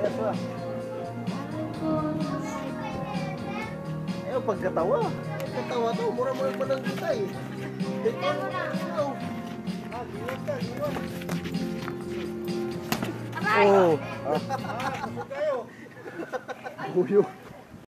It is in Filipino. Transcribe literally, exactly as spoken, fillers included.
Eh, pagkatawa. Pagkatawa to, mura-mura pa ng kita eh. Ito mo na. Ah, giwag ka, giwag. Oh. Ah, kusog kayo. Buyo.